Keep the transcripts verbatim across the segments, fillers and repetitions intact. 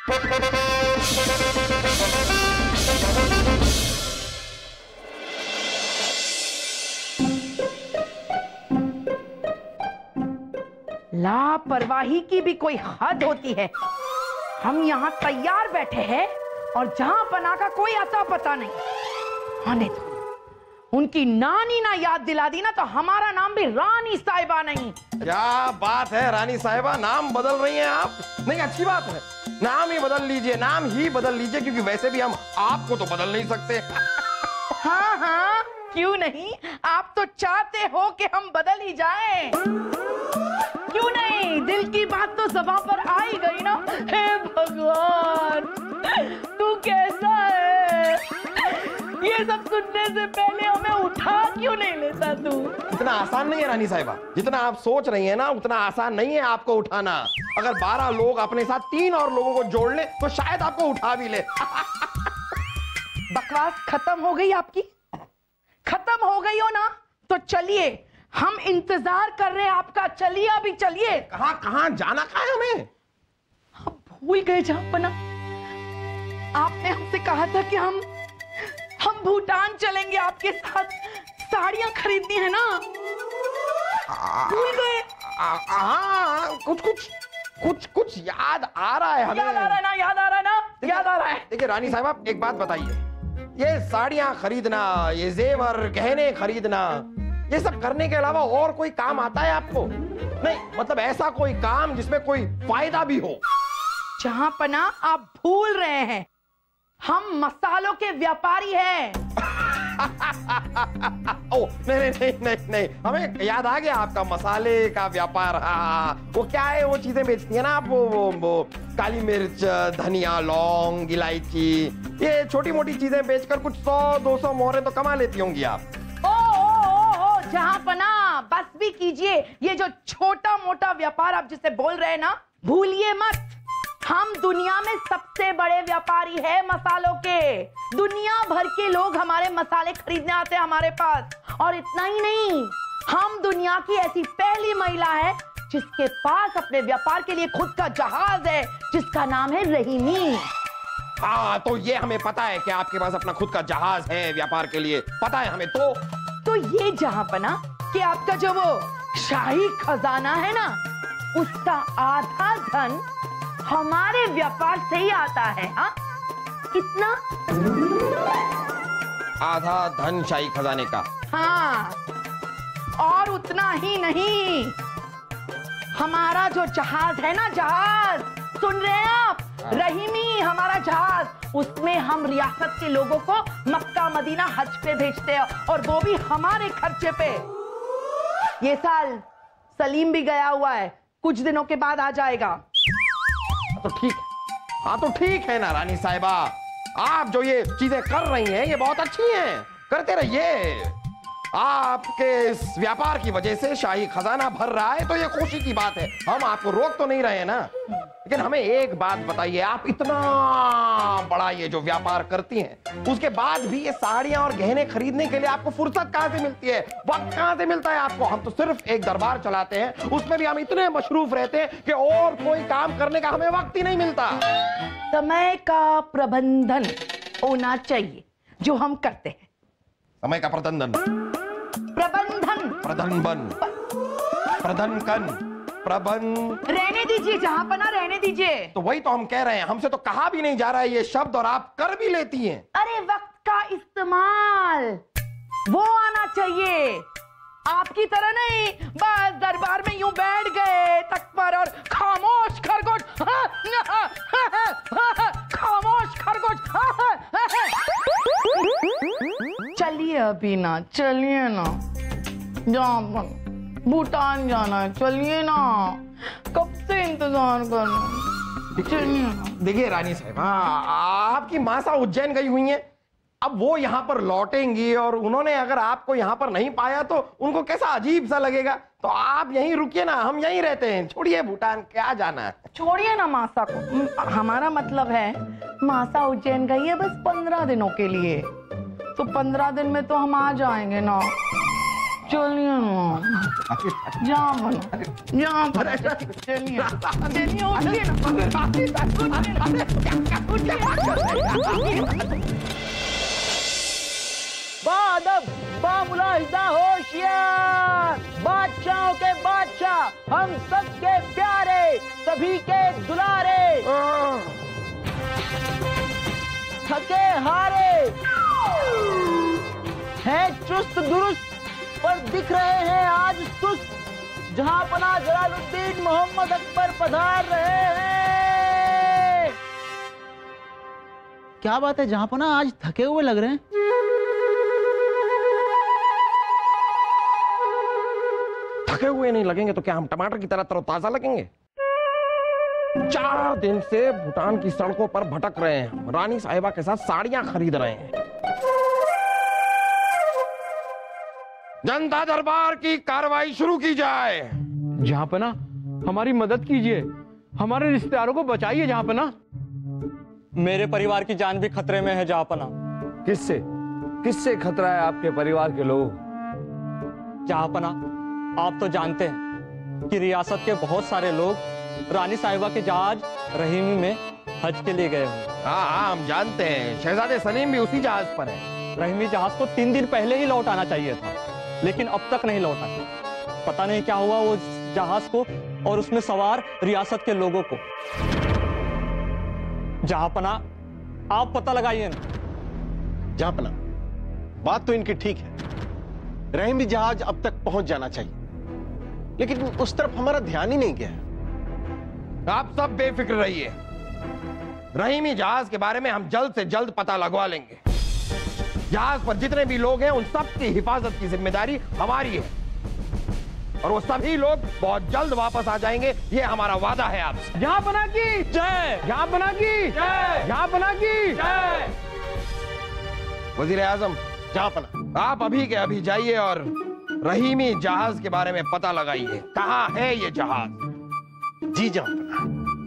लापरवाही की भी कोई हद होती है। हम यहाँ तैयार बैठे हैं और जहां पना का कोई अता पता नहीं। आने दो, उनकी नानी ना याद दिला दी ना तो हमारा नाम भी रानी साहिबा नहीं। क्या बात है रानी साहिबा, नाम बदल रही हैं आप? नहीं, अच्छी बात है, नाम ही बदल लीजिए, नाम ही बदल लीजिए, क्योंकि वैसे भी हम आपको तो बदल नहीं सकते। हाँ हाँ, क्यों नहीं, आप तो चाहते हो कि हम बदल ही जाएं। क्यों नहीं, दिल की बात तो ज़बान पर आ ही गई ना। हे भगवान, तू कैसा है? ये सब सुनने से पहले हमें उठा क्यों नहीं लेता तू? इतना आसान नहीं है रानी साहिबा, जितना आप सोच रही हैं ना उतना आसान नहीं है आपको उठाना। अगर बारह लोग अपने साथ तीन और लोगों को जोड़ ले तो शायद आपको उठा भी ले। बकवास खत्म हो गई आपकी? खत्म हो गई हो ना? तो चलिए, हम इंतजार कर रहे हैं आपका, चलिए अभी चलिए। कहां कहां जाना, कहां है हमें? हम भूल गए जहांपना, आपने हमसे कहा था कि हम हम भूटान चलेंगे आपके साथ, साड़ियां खरीदनी है ना, भूल गए? हाँ, कुछ कुछ कुछ कुछ याद आ रहा है हमें। याद आ रहा है ना, याद आ रहा है ना, याद आ रहा है। देखिए रानी साहब, आप एक बात बताइए, ये साड़ियां खरीदना, ये जेवर गहने खरीदना, ये सब करने के अलावा और कोई काम आता है आपको? नहीं, मतलब ऐसा कोई काम जिसमें कोई फायदा भी हो। जहांपना, आप भूल रहे हैं, हम मसालों के व्यापारी हैं। ओ नहीं नहीं नहीं नहीं नहीं, हमें याद आ गया आपका मसाले का व्यापार। हाँ, वो क्या है, वो चीजें बेचती है ना आप, वो वो, वो काली मिर्च, धनिया, लौंग, इलायची, ये छोटी मोटी चीजें बेचकर कुछ सौ दो सौ मोहरे तो कमा लेती होंगी आप। ओ ओ ओ ओ जहांपना, बस भी कीजिए, ये जो छोटा मोटा व्यापार आप जिसे बोल रहे हैं ना, भूलिए मत। हम दुनिया में सबसे बड़े व्यापारी हैं मसालों के। दुनिया भर के लोग हमारे मसाले खरीदने आते हैं हमारे पास। और इतना ही नहीं, हम दुनिया की ऐसी पहली महिला है जिसके पास अपने व्यापार के लिए खुद का जहाज है, जिसका नाम है रहीमी। हाँ, तो ये हमें पता है कि आपके पास अपना खुद का जहाज है व्यापार के लिए, पता है हमें। तो तो ये जहांपना कि आपका जो वो शाही खजाना है ना, उसका आधा धन हमारे व्यापार से ही आता है। हाँ, कितना? आधा धन शाही खजाने का? हाँ, और उतना ही नहीं, हमारा जो जहाज है ना, जहाज, सुन रहे हैं आप? रहीमी हमारा जहाज, उसमें हम रियासत के लोगों को मक्का मदीना हज पे भेजते हैं, और वो भी हमारे खर्चे पे। ये साल सलीम भी गया हुआ है, कुछ दिनों के बाद आ जाएगा। तो ठीक, हाँ तो ठीक है ना रानी साहिबा, आप जो ये चीजें कर रही हैं ये बहुत अच्छी हैं, करते रहिए। आपके इस व्यापार की वजह से शाही खजाना भर रहा है तो ये खुशी की बात है, हम आपको रोक तो नहीं रहे ना। लेकिन हमें एक बात बताइए, आप इतना बड़ा ये जो व्यापार करती हैं, उसके बाद भी ये साड़ियां और गहने खरीदने के लिए आपको फुर्सत कहां से मिलती है, वक्त कहां से मिलता है आपको? हम तो सिर्फ एक दरबार चलाते हैं, उसमें भी हम इतने मशरूफ रहते हैं कि और कोई काम करने का हमें वक्त ही नहीं मिलता। समय का प्रबंधन होना चाहिए, जो हम करते हैं। समय का प्रबंधन, प्रबंधन, प्रबंधन, प्रबंधन, प्रबंध, रहने दीजिए जहांपना, रहने दीजिए। तो वही तो हम कह रहे हैं, हमसे तो कहा भी नहीं जा रहा है ये शब्द और आप कर भी लेती हैं। अरे वक्त का इस्तेमाल वो आना चाहिए, आपकी तरह नहीं बस दरबार में यूं बैठ गए तक पर और खामोश खरगोश, खामोश खरगोश। चलिए अभी ना, चलिए ना, जहां भूटान जाना है, चलिए ना, कब से इंतजार करना, चलिए ना। देखिए रानी साहब, आपकी मासा उज्जैन गई हुई हैं, अब वो यहाँ पर लौटेंगी और उन्होंने अगर आपको यहाँ पर नहीं पाया तो उनको कैसा अजीब सा लगेगा। तो आप यहीं रुकिए ना, हम यहीं रहते हैं, छोड़िए भूटान, क्या जाना है। छोड़िए ना मासा को, हमारा मतलब है मासा उज्जैन गई है बस पंद्रह दिनों के लिए, तो पंद्रह दिन में तो हम आ जाएंगे ना। चलिए ना, जहाँ बना, जहाँ बना, चलिए, चलिए, उठिए ना। बादब, बामुलाहिदा होशियार, बादशाहों के बादशाह, हम सबके प्यारे, सभी के दुलारे, थके हारे हैं चुस्त दुरुस्त पर दिख रहे हैं आज सुस्त, जहां पना जलालुद्दीन मोहम्मद अकबर पधार रहे हैं। क्या बात है जहां पना, आज थके हुए लग रहे हैं। थके हुए नहीं लगेंगे तो क्या हम टमाटर की तरह तरोताजा लगेंगे? चार दिन से भूटान की सड़कों पर भटक रहे हैं, रानी साहिबा के साथ साड़ियां खरीद रहे हैं। जनता दरबार की कार्रवाई शुरू की जाए। जहाँपना, हमारी मदद कीजिए, हमारे रिश्तेदारों को बचाइए जहाँपना। मेरे परिवार की जान भी खतरे में है जहाँपना। किससे किससे खतरा है आपके परिवार के लोग? जहाँपना, आप तो जानते हैं कि रियासत के बहुत सारे लोग रानी साहिबा के जहाज रहीमी में हज के लिए गए हुए। हाँ हाँ हम जानते हैं, शहजादे सलीम भी उसी जहाज पर है। रहीमी जहाज को तीन दिन पहले ही लौट आना चाहिए था, लेकिन अब तक नहीं लौटा। पता नहीं क्या हुआ वो जहाज को और उसमें सवार रियासत के लोगों को। जहाँपना, आप पता लगाइए ना। जहाँपना, बात तो इनकी ठीक है, रहीमी जहाज अब तक पहुंच जाना चाहिए, लेकिन उस तरफ हमारा ध्यान ही नहीं गया। आप सब बेफिक्र रहिए, रहीमी जहाज के बारे में हम जल्द से जल्द पता लगवा लेंगे। जहाज पर जितने भी लोग हैं उन सब की हिफाजत की जिम्मेदारी हमारी है, और वो सभी लोग बहुत जल्द वापस आ जाएंगे, ये हमारा वादा है आपसे। जहाँपना की जय, जहाँपना की जय, जहाँपना की जय। वजीर आजम, जहाँपना, आप अभी के अभी जाइए और रहीमी जहाज के बारे में पता लगाइए, कहाँ है ये जहाज। जी जहाँपना।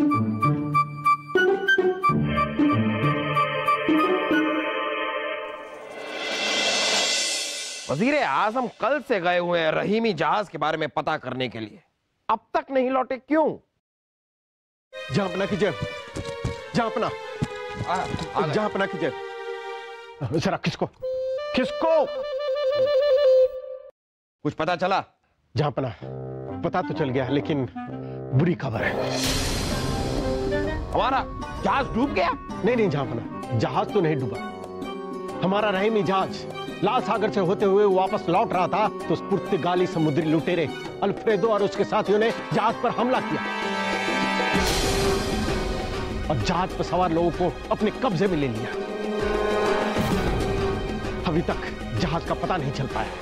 वजीर आजम कल से गए हुए हैं रहीमी जहाज के बारे में पता करने के लिए, अब तक नहीं लौटे, क्यों? जहाँपना की जय, जहाँपना, जहाँपना की जय। जरा किसको किसको कुछ पता चला? जहाँपना, पता तो चल गया, लेकिन बुरी खबर है। हमारा जहाज डूब गया? नहीं नहीं जहाँपना, जहाज तो नहीं डूबा। हमारा रहीमी जहाज लाल सागर से होते हुए वापस लौट रहा था तो उस पुर्तगाली समुद्री लुटेरे अल्फ्रेडो और उसके साथियों ने जहाज पर हमला किया और जहाज पर सवार लोगों को अपने कब्जे में ले लिया। अभी तक जहाज का पता नहीं चल पाया।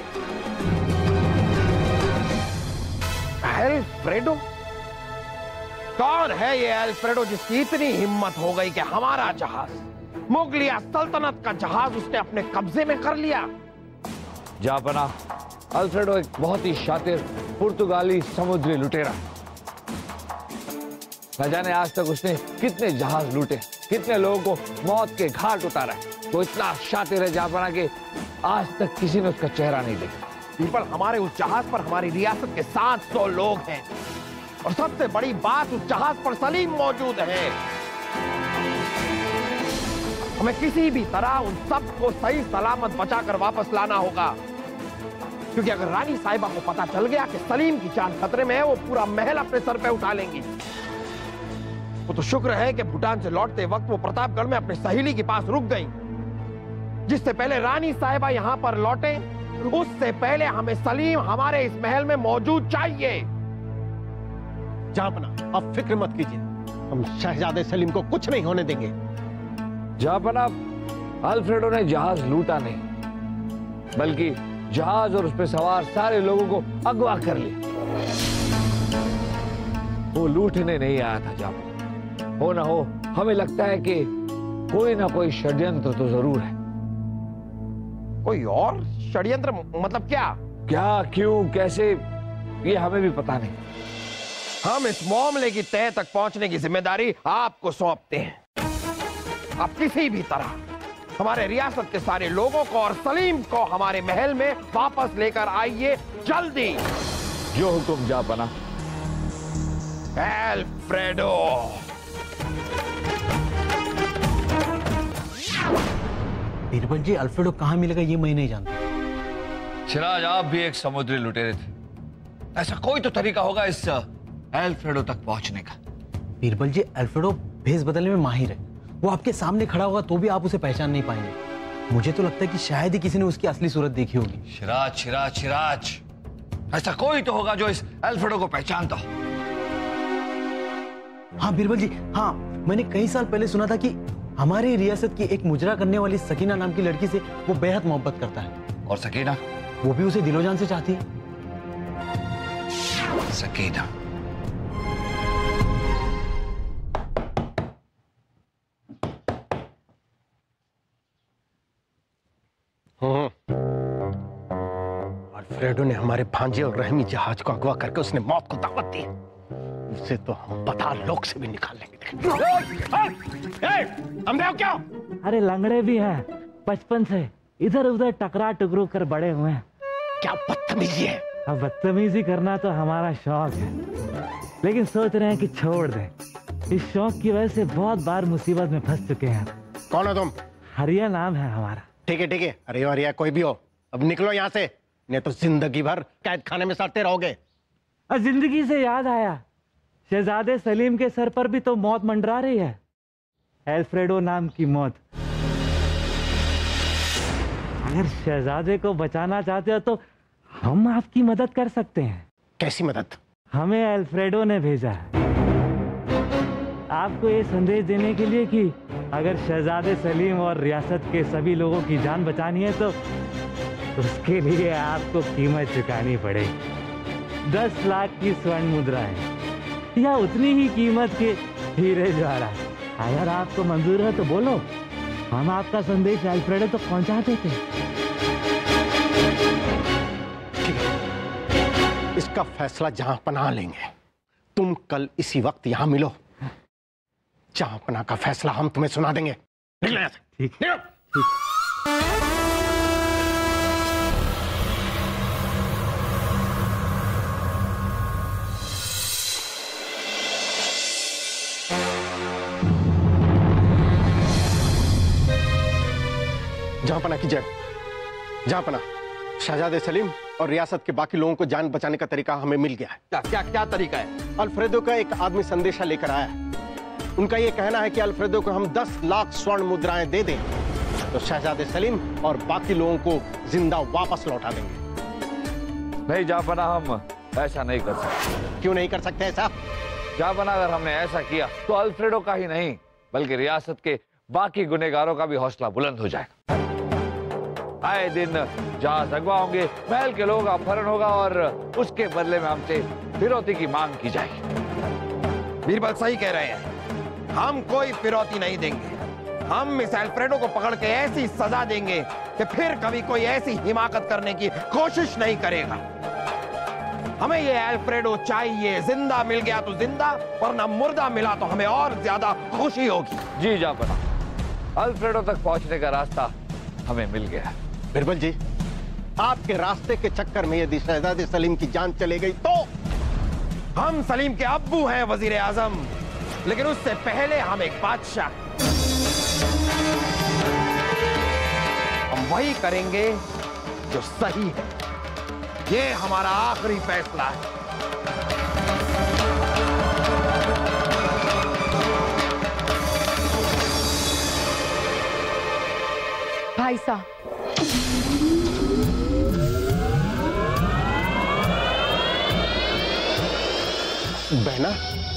अल्फ्रेडो? कौन है ये अल्फ्रेडो जिसकी इतनी हिम्मत हो गई कि हमारा जहाज, मुगलिया सल्तनत का जहाज, उसने अपने कब्जे में कर लिया? जहाँपना, अल्फ्रेडो एक बहुत ही शातिर पुर्तगाली समुद्री लुटेरा। न जाने आज तक उसने कितने जहाज लूटे, कितने लोगों को मौत के घाट उतारा है। वो इतना शातिर है जहाँपना कि आज तक किसी ने उसका चेहरा नहीं देखा। पीपल, हमारे उस जहाज पर हमारी रियासत के सात सौ लोग हैं, और सबसे बड़ी बात, उस जहाज पर सलीम मौजूद है। हमें किसी भी तरह उन सबको सही सलामत बचाकर वापस लाना होगा, क्योंकि अगर रानी साहिबा को पता चल गया कि सलीम की जान खतरे में है, वो पूरा महल अपने सर पे उठा लेंगी। वो तो शुक्र है कि भूटान से लौटते वक्त वो प्रतापगढ़ में अपने सहेली के पास रुक गई। जिससे पहले रानी साहिबा यहां पर लौटे, उससे पहले हमें सलीम हमारे इस महल में मौजूद चाहिए। जहाँपना, आप फिक्र मत कीजिए, हम शहजादे सलीम को कुछ नहीं होने देंगे। जहाँपना, अल्फ्रेडो ने जहाज लूटा नहीं, बल्कि जहाज और उस पर सवार सारे लोगों को अगवा कर लिया। वो लूटने नहीं आया था जहाँपना। हो ना हो, हमें लगता है कि कोई ना कोई षड्यंत्र तो जरूर है। कोई और षड्यंत्र? मतलब क्या? क्या, क्यों, कैसे, ये हमें भी पता नहीं। हम इस मामले की तह तक पहुंचने की जिम्मेदारी आपको सौंपते हैं। आप किसी भी तरह हमारे रियासत के सारे लोगों को और सलीम को हमारे महल में वापस लेकर आइए जल्दी। जो हुक्म जापना। एल्फ्रेडो। बीरबल जी, अल्फ्रेडो कहाँ मिलेगा ये मैं नहीं जानता। सिराज, आप भी एक समुद्री लुटेरे थे। ऐसा कोई तो तरीका होगा इस एल्फ्रेडो तक पहुंचने का। बीरबल जी, अल्फ्रेडो भेष बदलने में माहिर है। वो आपके सामने खड़ा होगा तो भी आप उसे पहचान नहीं पाएंगे। मुझे तो लगता है कि शायद ही किसी ने उसकी असली सूरत देखी होगी। सिराज, सिराज, सिराज, ऐसा कोई तो होगा जो इस एल्फ्रेडो को पहचानता हो। हाँ बीरबल जी, हाँ, मैंने कई साल पहले सुना था कि हमारी रियासत की एक मुजरा करने वाली सकीना नाम की लड़की से वो बेहद मोहब्बत करता है। और सकीना? वो भी उसे दिलो जान से चाहती है। सकीना। अल्फ्रेडो ने हमारे भांजे और रहमी जहाज को अगवा करके उसने मौत को दावत दी। उसे तो हम पाताल लोक से भी निकाल लेंगे। हम क्या? अरे लंगड़े भी हैं, बचपन से इधर उधर टकरा टुकरू कर बड़े हुए हैं। क्या बदतमीजी है। अब बदतमीजी करना तो हमारा शौक है, लेकिन सोच रहे हैं कि छोड़ दें। इस शौक की वजह से बहुत बार मुसीबत में फंस चुके हैं। कौन हो तुम? हरिया नाम है हमारा। ठीक है ठीक है, अरे हरिया कोई भी हो, अब निकलो यहाँ से, नहीं तो जिंदगी भर कैद खाने में सड़ते रहोगे। और जिंदगी से याद आया, शहजादे सलीम के सर पर भी तो मौत मंडरा रही है, एल्फ्रेडो नाम की मौत। अगर शहजादे को बचाना चाहते हो तो हम आपकी मदद कर सकते हैं। कैसी मदद? हमें एल्फ्रेडो ने भेजा है आपको ये संदेश देने के लिए कि अगर शहजादे सलीम और रियासत के सभी लोगों की जान बचानी है तो उसके लिए आपको कीमत चुकानी पड़ेगी। दस लाख की स्वर्ण मुद्राएं या उतनी ही कीमत के हीरे जवाहरात। अगर आपको मंजूर है तो बोलो, हम आपका संदेश एल्फ्रेडो तक तो पहुंचा देते। ठीक है, इसका फैसला जहां पनाह लेंगे। तुम कल इसी वक्त यहां मिलो, जहां पनाह का फैसला हम तुम्हें सुना देंगे। निकलो यहाँ से। ठीक निकलो। जहां पनाह की जय। जहां पनाह, शहजादे सलीम और रियासत के बाकी लोगों को जान बचाने का तरीका हमें मिल गया है। क्या क्या क्या तरीका है? अल्फ्रेडो का एक आदमी संदेशा लेकर आया है। उनका यह कहना है कि अल्फ्रेडो को हम दस लाख स्वर्ण मुद्राएं दे दें तो शहजादे सलीम और बाकी लोगों को जिंदा वापस लौटा देंगे। नहीं जापना, हम ऐसा नहीं कर सकते। क्यों नहीं कर सकते ऐसा? जापना, अगर हमने ऐसा किया तो अल्फ्रेडो का ही नहीं बल्कि रियासत के बाकी गुनहगारों का भी हौसला बुलंद हो जाएगा। आए दिन जहाज अगवा होंगे, महल के लोगों का अपहरण होगा और उसके बदले में हमसे फिरौती की मांग की जाएगी। बीरबल सही कह रहे हैं, हम कोई फिरौती नहीं देंगे। हम इस एल्फ्रेडो को पकड़ के ऐसी सजा देंगे कि फिर कभी कोई ऐसी हिमाकत करने की कोशिश नहीं करेगा। हमें ये एल्फ्रेडो चाहिए, जिंदा मिल गया तो जिंदा, वरना मुर्दा मिला तो हमें और ज्यादा खुशी होगी। जी जापना, अल्फ्रेडो तक पहुंचने का रास्ता हमें मिल गया। बीरबल जी, आपके रास्ते के चक्कर में यदि शहजादे सलीम की जान चली गई तो? हम सलीम के अब्बू हैं वजीर आजम, लेकिन उससे पहले हम एक बादशाह। हम वही करेंगे जो सही है। ये हमारा आखिरी फैसला है। भाई साहब, बहना,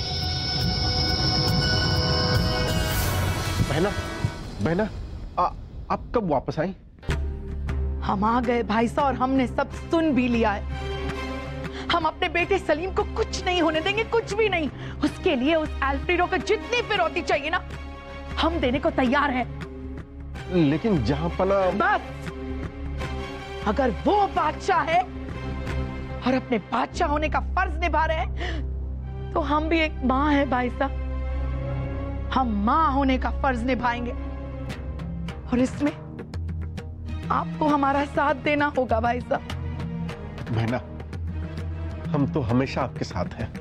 बहना, बहना, आ, आप कब वापस आई? हम आ गए भाई साहब और हमने सब सुन भी लिया है। हम अपने बेटे सलीम को कुछ नहीं होने देंगे, कुछ भी नहीं। उसके लिए उस एल्फ्रेडो को जितनी फिरौती चाहिए ना, हम देने को तैयार हैं। लेकिन जहां पना, बस अगर वो बादशाह है और अपने बादशाह होने का फर्ज निभा रहे हैं तो हम भी एक माँ है भाई साहब। हम माँ होने का फर्ज निभाएंगे और इसमें आपको हमारा साथ देना होगा भाई साहब। बहना, हम तो हमेशा आपके साथ हैं।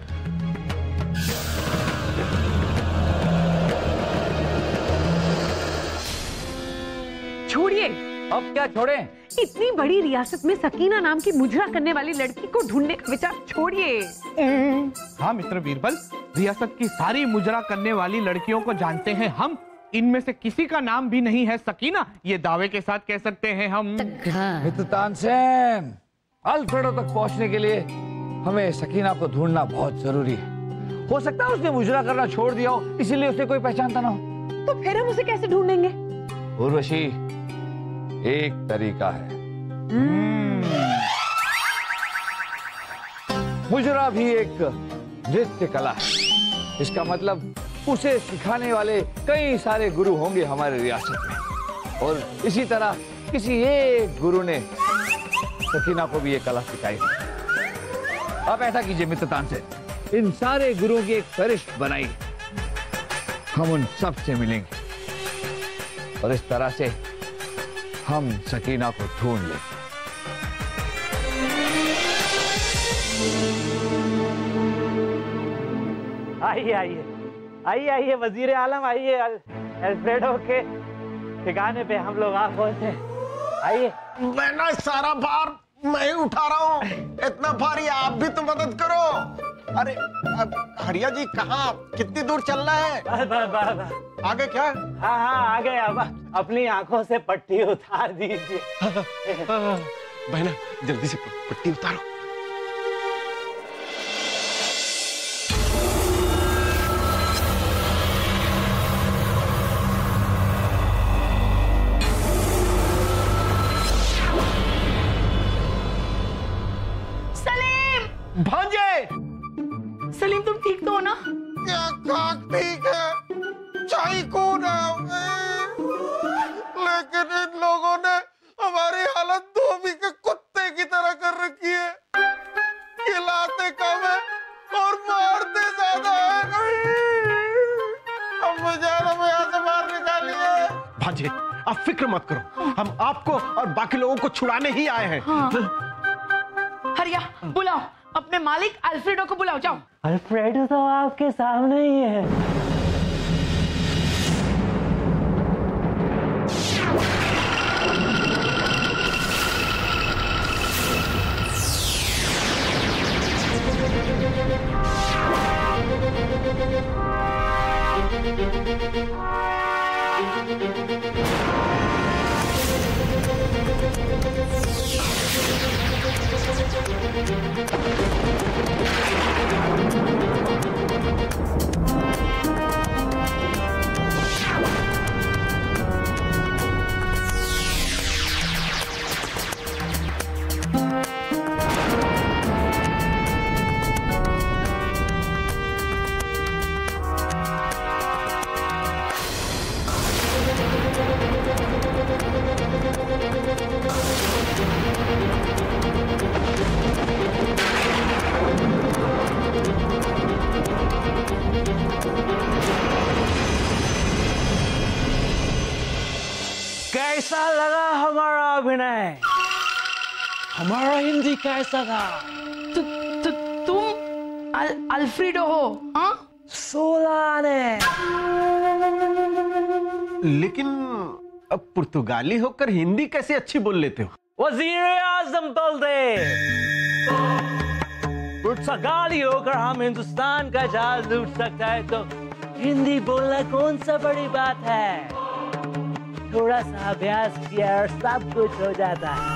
छोड़िए। अब क्या छोड़ें? इतनी बड़ी रियासत में सकीना नाम की मुजरा करने वाली लड़की को ढूंढने का विचार छोड़िए। हाँ मिस्टर बीरबल, रियासत की सारी मुजरा करने वाली लड़कियों को जानते हैं हम। इनमें से किसी का नाम भी नहीं है सकीना, ये दावे के साथ कह सकते हैं हम। मिस्टर तानसेन, अल्फ्रेडो तक पहुंचने के लिए हमें सकीना को ढूंढना बहुत जरूरी है। हो सकता है उसने मुजरा करना छोड़ दिया हो, इसीलिए उसे कोई पहचानता ना हो। तो फिर हम उसे कैसे ढूंढेंगे? उर्वशी, एक तरीका है। मुजरा भी एक नृत्य कला है। इसका मतलब उसे सिखाने वाले कई सारे गुरु होंगे हमारे रियासत में, और इसी तरह किसी एक गुरु ने सकीना को भी ये कला सिखाई। अब ऐसा कीजिए मित्र तानसेन, इन सारे गुरुओं की एक फहरिस्त बनाई, हम उन सब से मिलेंगे और इस तरह से हम सकीना को ढूंढ लेंगे। आइए आइए आइए आइए वजीर आलम, आइए। अल्फ्रेडो के ठिकाने पे हम लोग आ पहुंचे। आइए। मैं ना सारा भार मैं ही उठा रहा हूँ, इतना भारी, आप भी तो मदद करो। अरे अब हरिया जी कहाँ, कितनी दूर चलना है? बस बस बस बस। आगे क्या? हाँ हाँ आगे। अब अपनी आंखों से पट्टी उतार दीजिए। बहना जल्दी से पट्टी उतारो। भांजे! सलीम, तुम ठीक तो हो ना? क्या काक ठीक है, चाय को ना, लेकिन इन लोगों ने हमारी हालत धोबी के कुत्ते की तरह कर रखी है। खिलाते कम है और मारते ज्यादा है। अब मुझे हमें यहाँ से बाहर निकालिए। भांजे, आप फिक्र मत करो, हम आपको और बाकी लोगों को छुड़ाने ही आए हैं। हाँ। हरिया, बुलाओ अपने मालिक अल्फ्रेडो को, बुलाओ, जाओ। अल्फ्रेडो तो आपके सामने ही है। कैसा लगा हमारा अभिनय? हमारा हिंदी कैसा था? तु, तु, तुम अल, अल्फ्रेडो हो? हाँ? सोलह ने। लेकिन अब पुर्तगाली होकर हिंदी कैसे अच्छी बोल लेते हो? वजीर आजम बलदे, पुर्तगाली होकर हम हिंदुस्तान का जहाज लूट सकता है तो हिंदी बोलना कौन सा बड़ी बात है? थोड़ा सा अभ्यास किया और सब कुछ हो जाता है।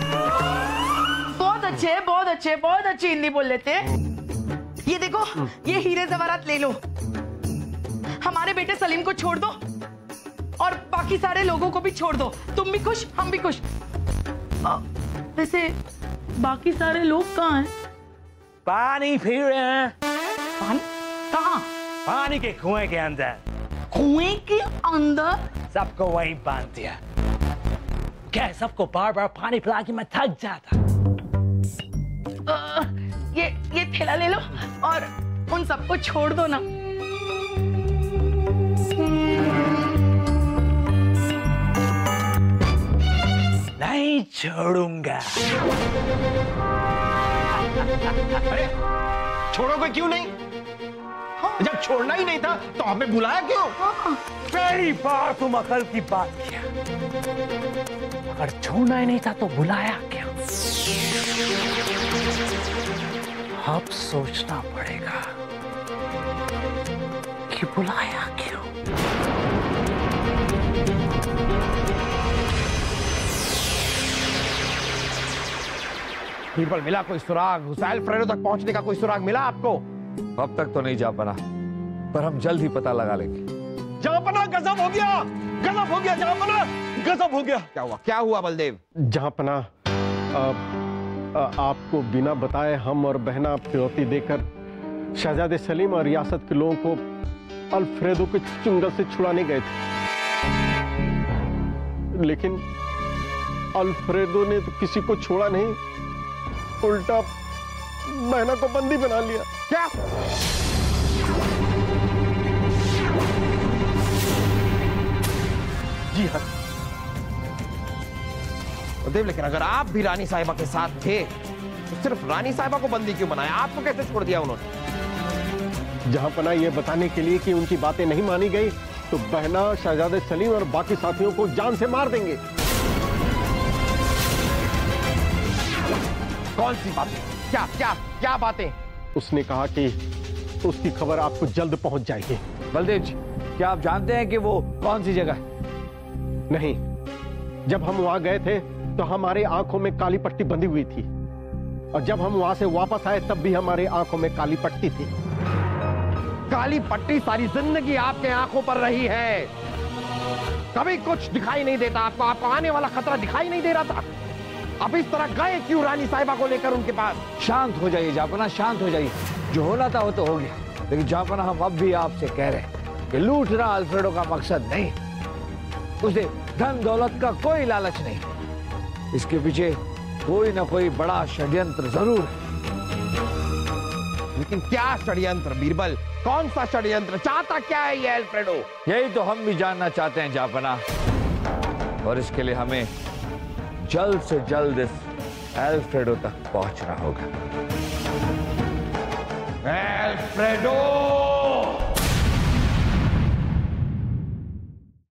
बहुत अच्छे, बहुत अच्छे, बहुत अच्छी हिंदी बोल लेते हैं। ये देखो, ये हीरे जवाहरात ले लो। हमारे बेटे सलीम को छोड़ दो और बाकी सारे लोगों को भी छोड़ दो। तुम भी खुश, हम भी खुश। आ, वैसे बाकी सारे लोग कहाँ हैं? पानी पी रहे हैं। पानी? कहाँ? पानी के कुएं के अंदर। कुएं के अंदर? सबको वहीं बांध दिया। क्या सबको बार बार पानी पिला के मैं थक जाता। आ, ये ये थैला ले लो और उन सबको छोड़ दो ना। छोड़ूंगा। अरे छोड़ोगे क्यों नहीं? जब छोड़ना ही नहीं था तो हमें बुलाया क्यों? पहली बार तुम अकल की बात किया। अगर छोड़ना ही नहीं था तो बुलाया क्या? अब सोचना पड़ेगा कि बुलाया क्यों। बीरबल, मिला कोई सुराग? उस अल्फ्रेडो तक पहुंचने का कोई सुराग मिला आपको? अब तक तो नहीं जा पाना, पर हम जल्द ही पता लगा लेंगे। जहांपना गजब हो गया, गजब हो गया जहांपना, गजब हो गया। क्या हुआ? क्या हुआ बलदेव? जहांपना, आपको बिना बताए हम और बहना फिरौती देकर शहजादे सलीम और रियासत के लोगों को अल्फ्रेडो के चुंगल से छुड़ाने गए थे, लेकिन अल्फ्रेडो ने तो किसी को छोड़ा नहीं, उल्टा बहना को बंदी बना लिया। क्या? जी हाँ बलदेव, लेकिन अगर आप भी रानी साहिबा के साथ थे तो सिर्फ रानी साहिबा को बंदी क्यों बनाया? आपको कैसे छोड़ दिया उन्होंने? जहांपना ये बताने के लिए कि उनकी बातें नहीं मानी गई तो बहना, शहजादे सलीम और बाकी साथियों को जान से मार देंगे। कौन सी बातें? क्या क्या क्या बातें? उसने कहा कि उसकी खबर आपको जल्द पहुंच जाएगी। बलदेव जी, क्या आप जानते हैं कि वो कौन सी जगह है? नहीं, जब हम वहां गए थे तो हमारे आंखों में काली पट्टी बंधी हुई थी, और जब हम वहां से वापस आए तब भी हमारे आंखों में काली पट्टी थी। काली पट्टी सारी जिंदगी आपके आंखों पर रही है, कभी कुछ दिखाई नहीं देता आपको? आपको आने वाला खतरा दिखाई नहीं दे रहा था? अब इस तरह गए क्यों रानी साहिबा को लेकर उनके पास? शांत हो जाइए जहांपना, शांत हो जाइए। जो होना था वो तो हो गया, लेकिन जहांपना हम अब भी आपसे कह रहे हैं कि लूटना अल्फ्रेडो का मकसद नहीं, उसे धन दौलत का कोई लालच नहीं, इसके पीछे कोई ना कोई बड़ा षड्यंत्र जरूर है। लेकिन क्या षड्यंत्र बीरबल? कौन सा षड्यंत्र? चाहता क्या है ये अल्फ्रेडो? यही तो हम भी जानना चाहते हैं जहांपना, और इसके लिए हमें जल्द से जल्द इस अल्फ्रेडो तक पहुंचना होगा। अल्फ्रेडो!